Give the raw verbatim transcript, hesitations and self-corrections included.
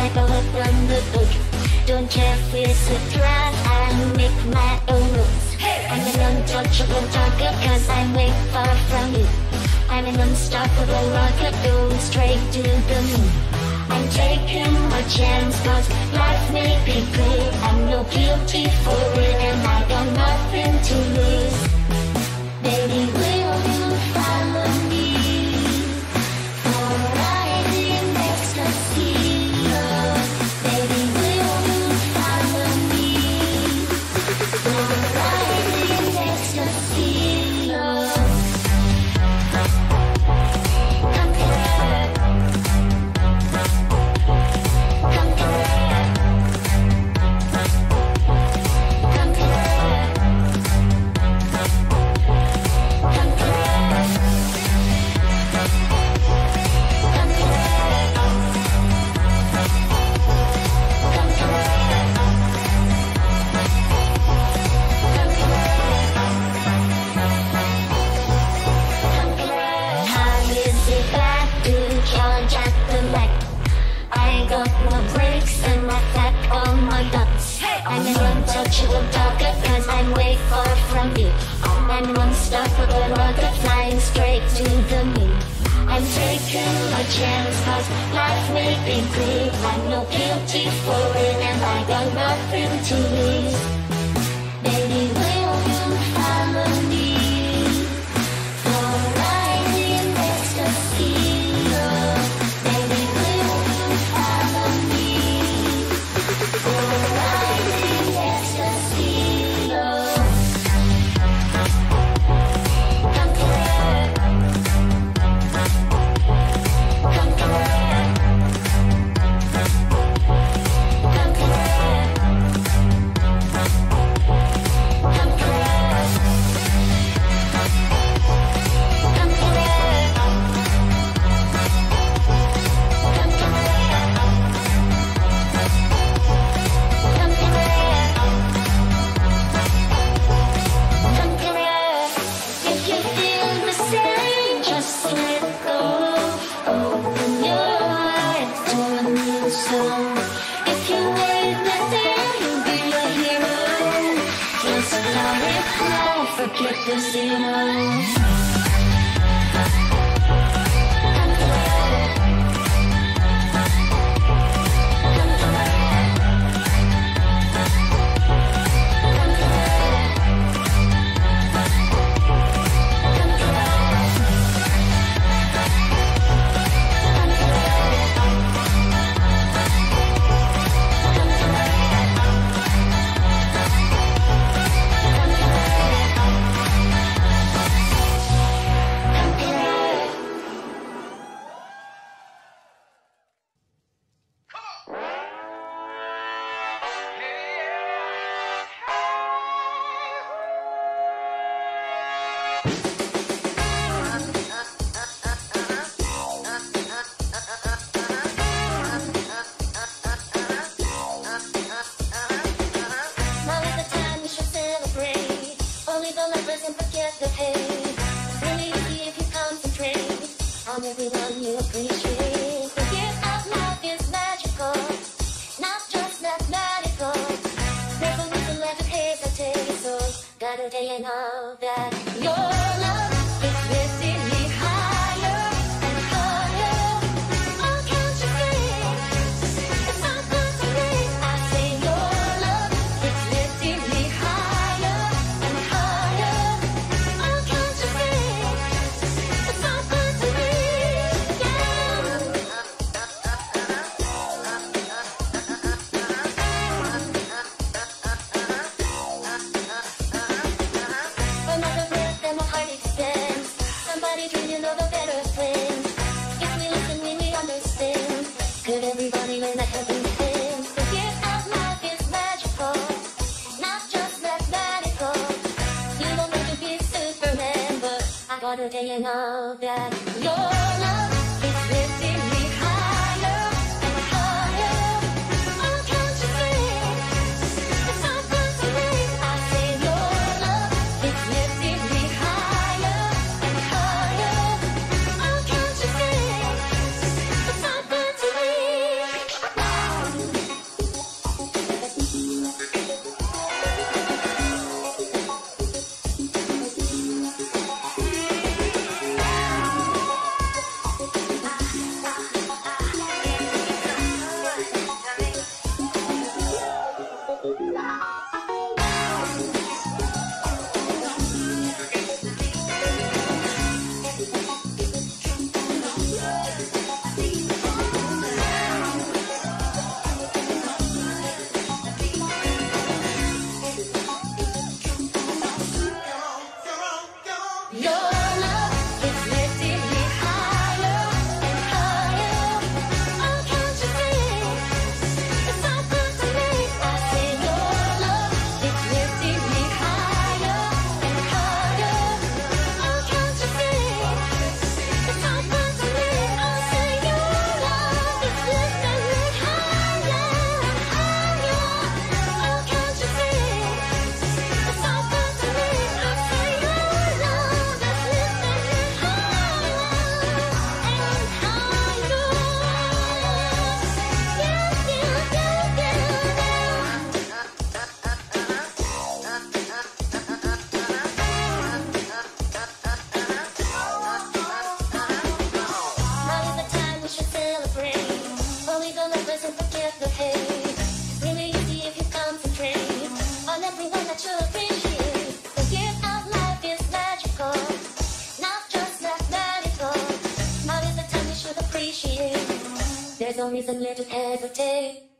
I go from the book. Don't care if it's a threat, I make my own rules. I'm an untouchable target cause I'm way far from you. I'm an unstoppable rocket going straight to the moon. I'm taking my chance cause life may be good. I'm no guilty for it and I got nothing to lose. Baby, will you follow me for a ride in ecstasy? Baby, will you follow me for a ride in ecstasy? Come here. Come here. Come here. I got no brakes and my back on my guts. I'm an untouchable target cause I'm way far from you. I'm an unstoppable rocket flying straight to the moon. I'm taking my chance cause life may be good. I'm no guilty for it and I got nothing to lose. Baby, will you follow me for a ride in ecstasy? Forget the zero. Everyone you appreciate. The gift of love is magical, not just mathematical. Never lose a left hesitate, so gotta tell you now that your love is lifting me higher and higher. Oh, can't you see? It's so good to me. I say your love is lifting me higher and higher. Oh, can't you see? It's so good to me. Everybody learn that helping hand. The gift of life is magical, not just mathematical. You don't have to be Superman, but I gotta tell you now that your love is lifting me higher and higher. Oh, can't you see? It's so good to me. I say your love is lifting me higher and higher. Oh, can't you see? It's so good to me. appreciate. There's no reason here to hesitate.